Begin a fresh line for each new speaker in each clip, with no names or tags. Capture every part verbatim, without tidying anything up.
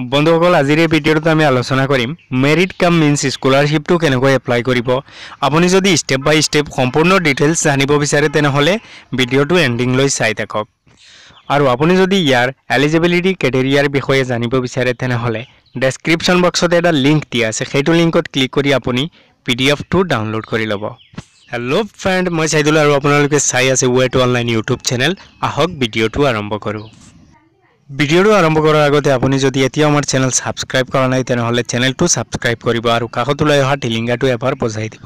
বন্ধুসকল আজিৰ এই ভিডিঅ'টোত আমি আলোচনা কৰিম মেৰিট কাম মিন্স স্কলাৰশিপটো কেনেকৈ এপ্লাই কৰিব। আপুনি যদি স্টেপ বাই স্টেপ সম্পূৰ্ণ ডিটেইলছ জানিব বিচাৰে তেনেহলে ভিডিঅ'টো এন্ডিং লৈ চাই থাকক। আৰু আপুনি যদি ইয়াৰ এলিজিবিলিটি ক্ৰাইটেৰিয়াৰ বিষয়ে জানিব বিচাৰে তেনেহলে ডেসক্ৰিপচন বক্সত এটা লিংক দিয়া আছে, সেইটো লিংকত ক্লিক কৰি আপুনি পিডিএফটো ডাউনলোড কৰি ল'ব। হেল্ল' ফ্ৰেণ্ড, মই চাইদুল আৰু আপোনালোকে চাই আছে way to online YouTube channel. আহক ভিডিঅ'টো আৰম্ভ কৰোঁ। ভিডিঅ'টো আৰম্ভ কৰাৰ আগতে আপুনি যদি এতিয়াও আমাৰ চেনেল সাবস্ক্ৰাইব কৰা নাই তেনেহলে চেনেলটো সাবস্ক্ৰাইব কৰিব আৰু কাষত ওলাই অহা টিলিংগাটো এবাৰ বজাই দিব।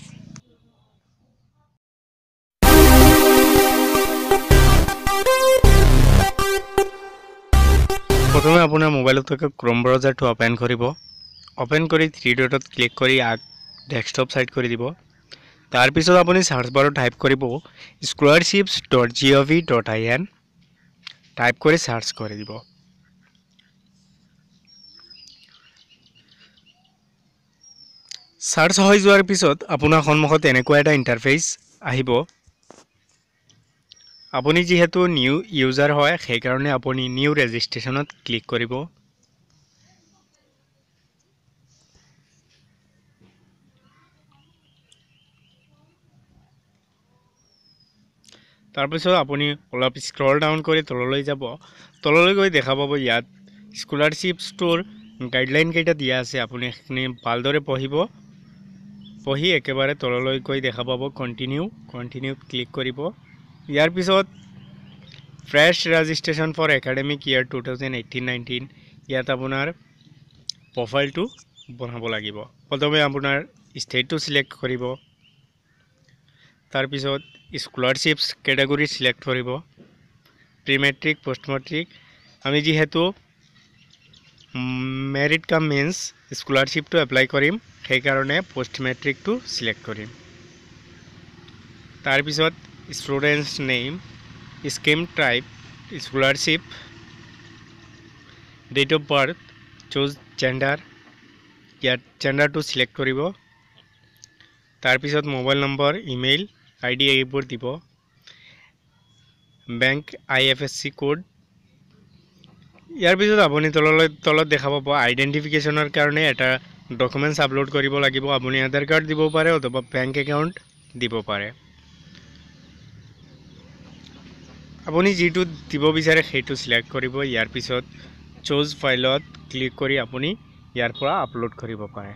প্ৰথমে আপোনাৰ মোবাইলত থকা ক্ৰোম ব্ৰাউজাৰটো ওপেন কৰিব। ওপেন কৰি থ্ৰী ডটত ক্লিক কৰি আগ ডেস্কটপ সাইড কৰি দিব। তাৰ পিছত আপুনি সাৰ্চ বাৰত টাইপ কৰিব scholarships dot G O' V dot I N type কৰি সাৰ্চ কৰি দিব। সাৰ্চ হৈ যোৱাৰ পিছত আপোনাৰ সন্মুখত এনেকুৱা এটা ইন্টাৰফেস আহিব। আপুনি যেহেতু নিউ ইউজাৰ হয় সেইকাৰণে আপুনি নিউ ৰেজিষ্ট্ৰেচনত ক্লিক কৰিব। তাৰপিছত আপুনি অলপ স্ক্ৰল ডাউন কৰি তললৈ যাব। তললৈ গৈ দেখা পাব ইয়াত স্কলাৰশিপছটোৰ গাইডলাইন কেইটা দিয়া আছে। আপুনি এখিনি ভালদৰে পঢ়িব। পঢ়ি একেবাৰে তললৈ গৈ দেখা পাব কন্টিনিউ কন্টিনিউত ক্লিক কৰিব। ইয়াৰ পিছত fresh registration for academic year two thousand eighteen nineteen ইয়াত আপোনাৰ প্ৰফাইলটো বনাব লাগিব। প্ৰথমে আপোনাৰ ষ্টেটটো সিলেক্ট কৰিব। তাৰ পিছত স্কলাৰশিপছ ক্যাটাগৰি সিলেক্ট কৰিব। প্ৰি মেট্ৰিক পোষ্ট মেট্ৰিক আমি যেহেতু মেৰিট কাম মিন্স স্কলাৰশিপটো এপ্লাই কৰিম সেইকাৰণে পোষ্ট মেট্ৰিকটো সিলেক্ট কৰিম। তাৰ পিছত students name, scheme type, scholarship, date of birth, choose gender, ইয়াত জেন্ডাৰটো সিলেক্ট কৰিব। তাৰ পিছত মোবাইল নম্বৰ, ইমেইল আইডি এইবোৰ দিব। Bank I F S C code. ইয়াৰ পিছত আপুনি তললৈ তলত দেখা পাব আইডেন্টিফিকেশনৰ কাৰণে এটা ডকুমেন্টস আপলোড কৰিব লাগিব। আপুনি আধাৰ কাৰ্ড দিব পাৰে অথবা বেংক একাউন্ট দিব পাৰে। আপুনি যেটো দিব বিচাৰে সেইটো সিলেক্ট কৰিব। ইয়াৰ পিছত চুজ ফাইলত ক্লিক কৰি আপুনি ইয়াৰ পৰা আপলোড কৰিব পাৰে।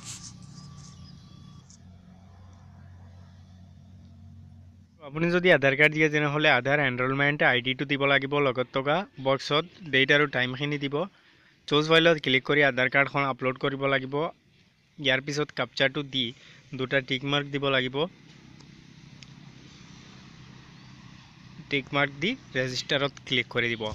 আপুনি যদি আধাৰ কাৰ্ড দিয়ে তেনেহলে আধাৰ এনৰোলমেন্ট আইডিটো দিব লাগিব। লগত থকা বক্সত ডেট আৰু টাইমখিনি দিব। চুজ ফাইলত ক্লিক কৰি আধাৰ কাৰ্ডখন আপলোড কৰিব লাগিব। ইয়াৰ পিছত ক্যাপচাটো দি দুটা টিক মাৰ্ক দিব লাগিব। টিক মাৰ্ক দি ৰেজিষ্টাৰত ক্লিক কৰি দিব।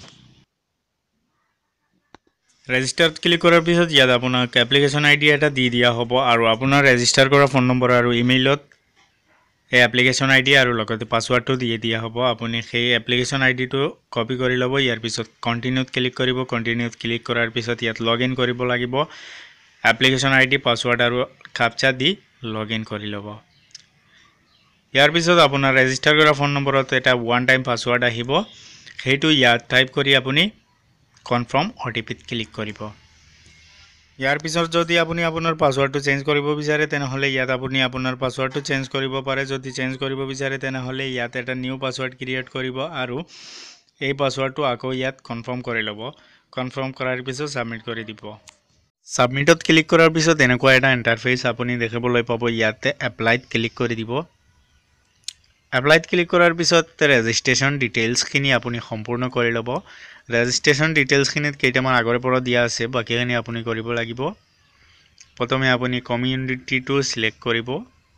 ৰেজিষ্টাৰত ক্লিক কৰাৰ পিছত ইয়াত আপোনাক এপ্লিকেশন আইডি এটা দি দিয়া হ'ব আৰু আপোনাৰ ৰেজিষ্টাৰ কৰা ফোন নম্বৰ আৰু ইমেইলত এই এপ্লিকেশন আইডি আৰু লগতে পাসওয়াৰ্ডটো দি দিয়া হ'ব। আপুনি সেই এপ্লিকেশন আইডিটো কপি কৰি ল'ব। ইয়াৰ পিছত কন্টিনিউত ক্লিক কৰিব। কন্টিনিউত ক্লিক কৰাৰ পিছত ইয়াত লগইন কৰিব লাগিব। এপ্লিকেশন আইডি, পাসওয়াৰ্ড আৰু ক্যাপচা দি লগইন কৰি ল'ব। ইয়াৰ পিছত আপোনাৰ ৰেজিষ্টাৰ কৰা ফোন নম্বৰত এটা ওৱান টাইম পাসওয়াৰ্ড আহিব। সেইটো ইয়াত টাইপ কৰি আপুনি কনফাৰ্ম ওটিপিত ক্লিক কৰিব। ইয়াৰ পিছত যদি আপুনি আপোনাৰ পাসওয়াৰ্ডটো চেঞ্জ কৰিব বিচাৰে তেনেহলে ইয়াত আপুনি আপোনাৰ পাসওয়াৰ্ডটো চেঞ্জ কৰিব পাৰে। যদি চেঞ্জ কৰিব বিচাৰে তেনেহলে ইয়াত এটা নিউ পাসওয়াৰ্ড ক্ৰিয়েট কৰিব আৰু এই পাসওয়াৰ্ডটো আকৌ ইয়াত কনফাৰ্ম কৰি ল'ব। কনফাৰ্ম কৰাৰ পিছত সাবমিট কৰি দিব। সাবমিটত ক্লিক কৰাৰ পিছত এনেকুৱা এটা ইন্টাৰফেস আপুনি দেখিবলৈ পাব। ইয়াতে এপ্লাইত ক্লিক কৰি দিব। এপ্লাইত ক্লিক কৰাৰ পিছত ৰেজিষ্ট্ৰেচন ডিটেইলছখিনি আপুনি সম্পূৰ্ণ কৰি ল'ব। ৰেজিষ্ট্ৰেচন ডিটেইলছখিনিত কেইটামান আগৰে পৰা দিয়া আছে, বাকিখিনি আপুনি কৰিব লাগিব। প্ৰথমে আপুনি কমিউনিটিটো সিলেক্ট কৰিব।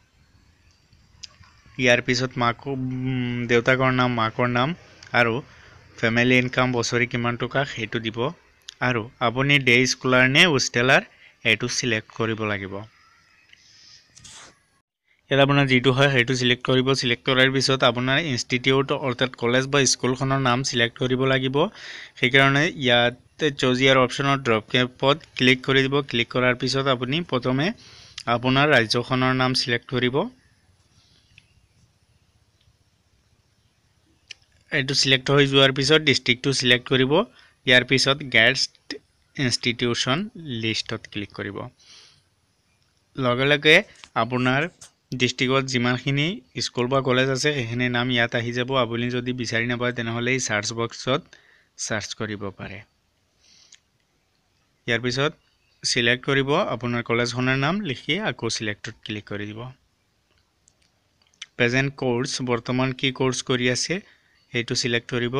ইয়াৰ পিছত মাক দেউতাকৰ নাম, মাকৰ নাম আৰু ফ্যামিলি ইনকাম বছৰি কিমান টকা সেইটো দিব আৰু আপুনি ডে স্কলাৰ নে হোষ্টেলাৰ এইটো সিলেক্ট কৰিব লাগিব। ইয়াত আপোনাৰ যেটো হয় সেইটো সিলেক্ট কৰিব। সিলেক্ট কৰাৰ পিছত আপোনাৰ ইনষ্টিটিউট অৰ্থাৎ কলেজ বা স্কুলখনৰ নাম সিলেক্ট কৰিব লাগিব। সেইকাৰণে ইয়াতে চুজ ইয়াৰ অপচনত ড্ৰপ কেপত ক্লিক কৰি দিব। ক্লিক কৰাৰ পিছত আপুনি প্ৰথমে আপোনাৰ ৰাজ্যখনৰ নাম সিলেক্ট কৰিব। এইটো সিলেক্ট হৈ যোৱাৰ পিছত ডিস্ট্ৰিক্টটো সিলেক্ট কৰিব। ইয়াৰ পিছত গেষ্ট ইনষ্টিটিউশ্যন লিষ্টত ক্লিক কৰিব লগে লগে আপোনাৰ ডিস্ট্ৰিক্টত যিমানখিনি স্কুল বা কলেজ আছে সেইখিনি নাম ইয়াত আহি যাব আপুনি যদি বিচাৰি নাপায় তেনেহলে এই সাৰ্চ বক্সত সাৰ্চ কৰিব পাৰে ইয়াৰ পিছত সিলেক্ট কৰিব আপোনাৰ কলেজখনৰ নাম লিখি আকৌ সিলেক্টত ক্লিক কৰি দিব প্ৰেজেন্ট কোৰ্স বৰ্তমান কি কোৰ্স কৰি আছে এইটো সিলেক্ট কৰিব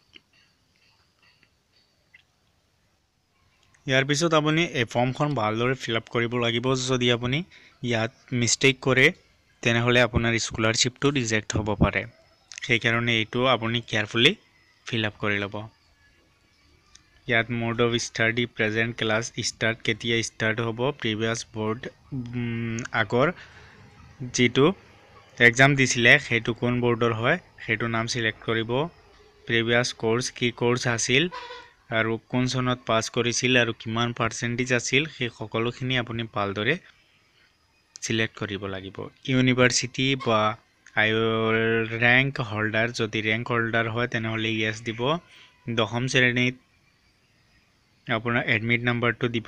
ইয়াৰ পিছত আপুনি এই ফৰ্মখন ভালদৰে ফিল আপ কৰিব লাগিব যদি আপুনি ইয়াত মিস্টেক কৰে তেনেহলে আপোনাৰ স্কলাৰশিপটো ৰিজেক্ট হ'ব পাৰে সেই কাৰণে এইটো আপুনি কেয়াৰফুলি ফিল আপ কৰি ল'ব ইয়াত mode of study present class start কেতিয়া স্টাৰ্ট হ'ব প্ৰিভিয়াস বোৰ্ড আগৰ যেটো এক্সাম দিছিলে সেইটো কোন বোৰ্ডৰ হয় সেইটো নাম সিলেক্ট কৰিব প্ৰিভিয়াস কোৰ্স কি কোৰ্স আছিল আৰু কোন চনত পাস কৰিছিল আৰু কিমান পাৰ্সেন্টেজ আছিল সেই সকলোখিনি আপুনি ভালদৰে সিলেক্ট কৰিব লাগিব ইউনিভাৰ্সিটি বা ৰেংক হোল্ডাৰ যদি ৰেংক হোল্ডাৰ হয় তেনেহলে ইয়েস দিব দশম শ্ৰেণীত আপোনাৰ এডমিট নাম্বাৰটো দিব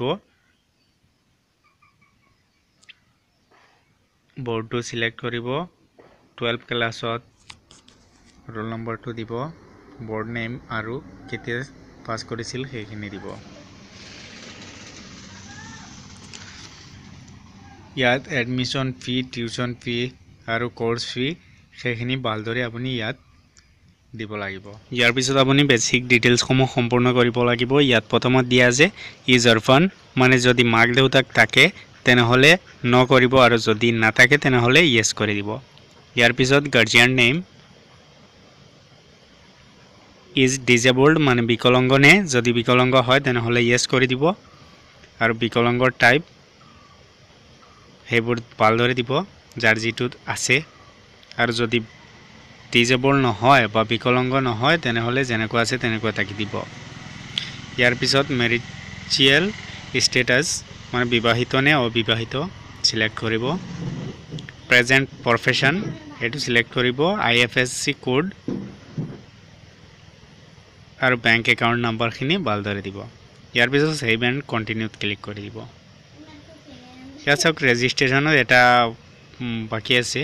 বোৰ্ডটো সিলেক্ট কৰিব টুৱেলভ ক্লাছত ৰোল নম্বৰটো দিব বোৰ্ড নেম আৰু কেতিয়া পাস কৰিছিল সেইখিনি দিব ইয়াত এডমিশন ফি টিউশন ফি আৰু কোৰ্স ফি সেইখিনি ভালদৰে আপুনি ইয়াত দিব লাগিব ইয়াৰ পিছত আপুনি বেসিক ডিটেইলছ সমূহ সম্পূৰ্ণ কৰিব লাগিব ইয়াত প্ৰথমত দিয়া আছে ইজ অৰফান মানে যদি মাক দেউতাক থাকে তেনেহলে ন কৰিব আৰু যদি নাথাকে তেনেহলে ইয়েস কৰি দিব ইয়াৰ পিছত গাৰ্জিয়ান নেম ইজ ডিসেবলড মানে বিকলাঙ্গ নে যদি বিকলাঙ্গ হয় তেনেহলে ইয়েস কৰি দিব আৰু বিকলাঙ্গৰ টাইপ হেবোৰ ভালদৰে দিব যাৰ জিটুত আছে আৰু যদি ডিসেবল নহয় বা বিকলাঙ্গ নহয় তেনেহলে যেনেকুৱা আছে তেনেকুৱা থাকি দিব ইয়াৰ পিছত মেৰিচিয়েল স্ট্যাটাস মানে বিবাহিত নে অবিবাহিত সিলেক্ট কৰিব প্ৰেজেন্ট প্ৰফেশন এটো সিলেক্ট কৰিব আইএফএসসি কোড আৰু বেংক একাউন্ট নাম্বাৰখিনি ভালদৰে দিব ইয়াৰ পিছত সেভ এন্ড কন্টিনিউত ক্লিক কৰি দিব ইয়াত সব ৰেজিষ্ট্ৰেচনৰ এটা বাকি আছে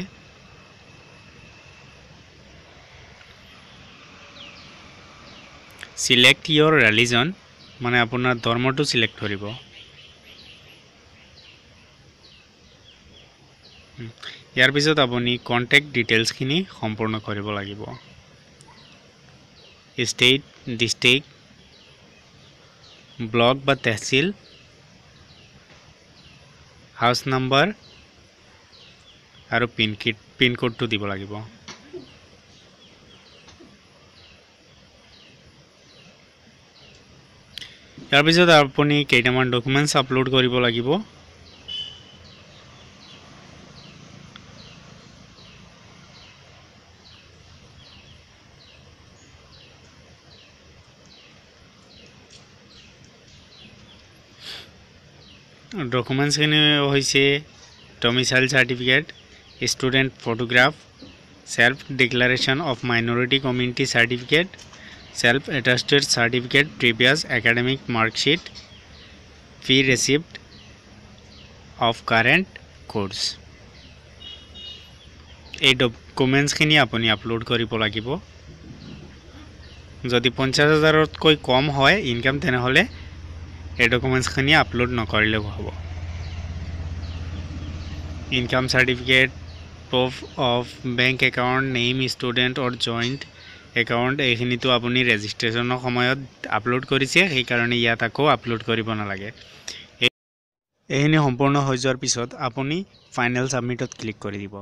সিলেক্ট ইয়োৰ ৰিলিজন মানে আপোনাৰ ধৰ্মটো সিলেক্ট কৰিব ইয়াৰ পিছত আপুনি কন্টাক্ট ডিটেইলছ খিনি সম্পূৰ্ণ কৰিব লাগিব স্টেট ডিস্ট্ৰিক্ট ব্লক বা তহসিল হাউস নাম্বাৰ আৰু পিন কিট পিন কোডটো দিব লাগিব ইয়াৰ পিছত আপুনি কেইটামান ডকুমেন্টস আপলোড কৰিব লাগিব ডকুমেন্টস খিনি হৈছে domicile certificate student photograph self declaration of minority community certificate self attested certificate previous academic marksheet fee receipt of current course এই ডকুমেন্টস খিনি আপুনি আপলোড কৰিব লাগিব যদি পঞ্চাশ হাজাৰতকৈ কম হয় ইনকাম তেনেহলে এই ডকুমেন্টস খিনি আপলোড নকৰিলেও হ'ব income certificate proof of bank account name student or joint account এইখিনিটো আপুনি ৰেজিষ্ট্ৰেচনৰ সময়ত আপলোড কৰিছে সেই কাৰণে ইয়াত আকৌ আপলোড কৰিব নালাগে এইখিনি সম্পূৰ্ণ হৈ যোৱাৰ পিছত আপুনি ফাইনেল সাবমিটত ক্লিক কৰি দিব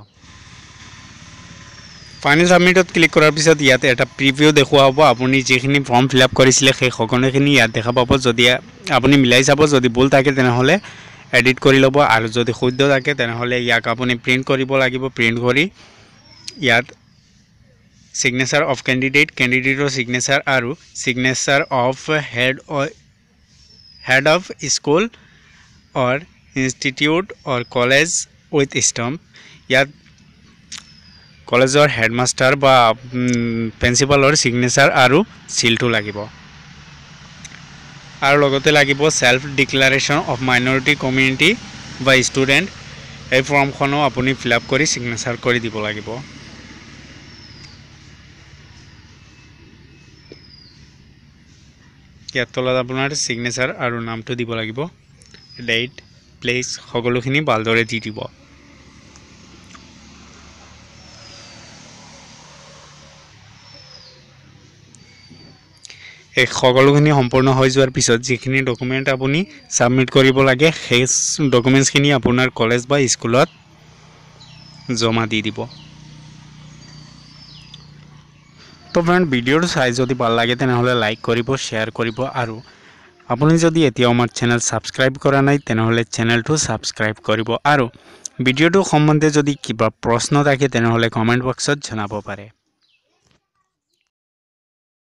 ফাইনেল সাবমিটত ক্লিক কৰাৰ পিছত ইয়াত এটা প্ৰিভিউ দেখুৱা হ'ব আপুনি যেখিনি ফৰ্ম ফিল আপ কৰিছিলে সেই সকলোখিনি ইয়াত দেখা পাব যদি আপুনি মিলাই চাব যদি ভুল থাকে তেনেহলে এডিট কৰি ল'ব আৰু যদি শুদ্ধ থাকে তেনেহলে ইয়াক আপুনি প্ৰিন্ট কৰিব লাগিব প্ৰিন্ট কৰি ইয়াত signature of candidate candidate or signature aru signature of head or head of school or institute or college with stamp yat college or headmaster ba um, principal or signature aru seal to lagibo আৰু লগতে লাগিব self declaration of minority community বা student এই ফৰ্মখনো আপুনি fill up কৰি signature কৰি দিব লাগিব ইয়াত তলত আপোনাৰ সিগনেচাৰ আৰু নামটো দিব লাগিব ডেট প্লেস সকলোখিনি ভালদৰে দি দিব এই সকলোখিনি সম্পূৰ্ণ হৈ যোৱাৰ পিছত যিখিনি ডকুমেন্ট আপুনি সাবমিট কৰিব লাগে সেই ডকুমেন্টছখিনি আপোনাৰ কলেজ বা স্কুলত জমা দি দিব তো ফ্ৰেন্ড ভিডিওটো চাই যদি ভাল লাগে তেনেহলে লাইক কৰিব শেয়াৰ কৰিব আৰু আপুনি যদি এতিয়াও আমাৰ চেনেল সাবস্ক্ৰাইব কৰা নাই তেনেহলে চেনেলটো সাবস্ক্ৰাইব কৰিব আৰু ভিডিওটো সম্বন্ধে যদি কিবা প্ৰশ্ন থাকে তেনেহলে কমেন্ট বক্সত জনাব পাৰে